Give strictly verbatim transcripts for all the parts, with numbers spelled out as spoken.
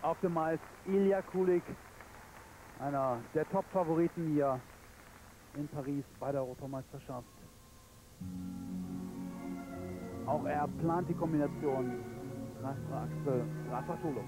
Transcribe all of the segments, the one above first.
auf dem Eis Ilja Kulik, einer der Top-Favoriten hier in Paris bei der Europameisterschaft. Auch er plant die Kombination Dreifacher Achsel, Dreifacher Tulum.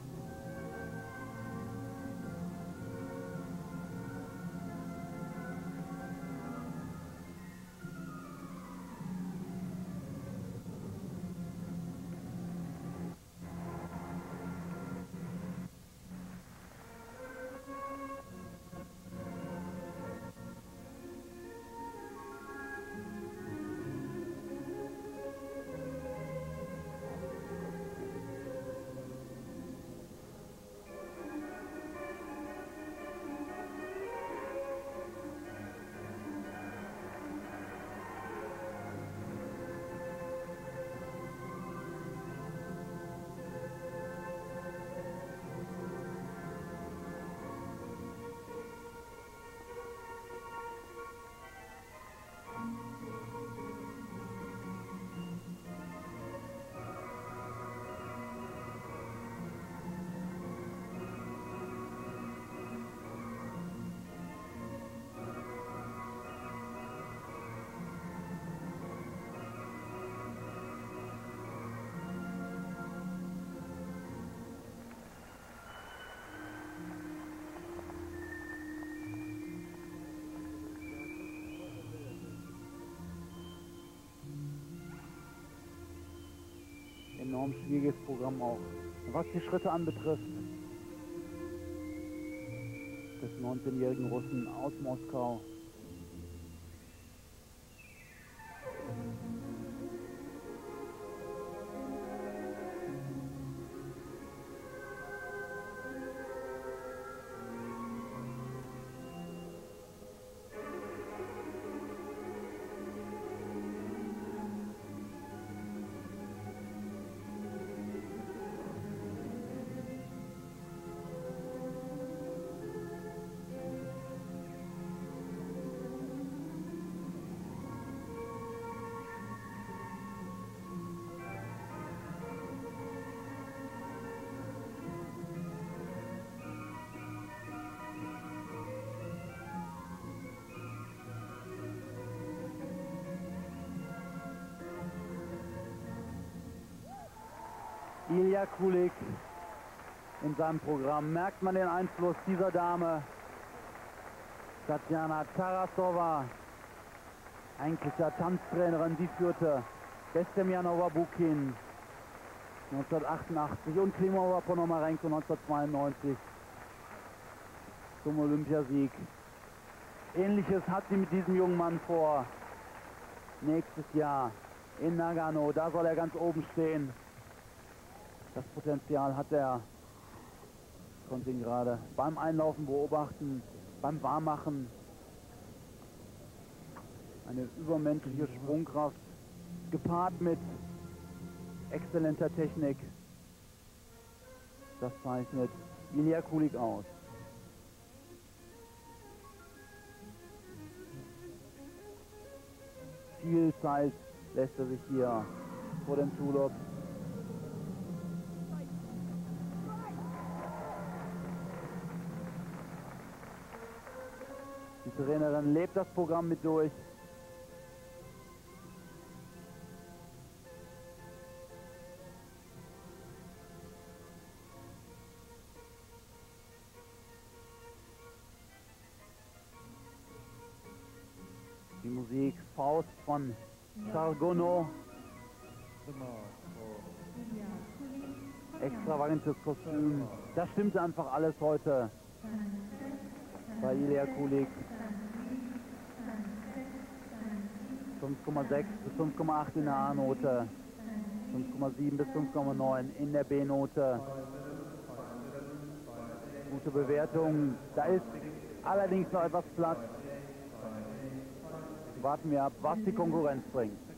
Enorm schwieriges Programm auch, was die Schritte anbetrifft, des neunzehnjährigen Russen aus Moskau. Ilja Kulik in seinem Programm. Merkt man den Einfluss dieser Dame, Tatjana Tarasova, eigentlich ja Tanztrainerin, die führte Bestemjanova Bukin neunzehnhundertachtundachtzig und Klimova Ponomarenko neunzehnhundertzweiundneunzig zum Olympiasieg. Ähnliches hat sie mit diesem jungen Mann vor. Nächstes Jahr in Nagano, da soll er ganz oben stehen. Das Potenzial hat er. Ich konnte ihn gerade beim Einlaufen beobachten, beim Warmmachen. Eine übermenschliche Sprungkraft, gepaart mit exzellenter Technik. Das zeichnet Ilja Kulik aus. Viel Zeit lässt er sich hier vor dem Tulop. Die Trainerin lebt das Programm mit durch. Die Musik Faust von Chargono. Extravagantes Kostüm. Das stimmt einfach alles heute bei Ilja Kulik. fünf Komma sechs bis fünf Komma acht in der A-Note, fünf Komma sieben bis fünf Komma neun in der B-Note. Gute Bewertung. Da ist allerdings noch etwas Platz. Warten wir ab, was die Konkurrenz bringt.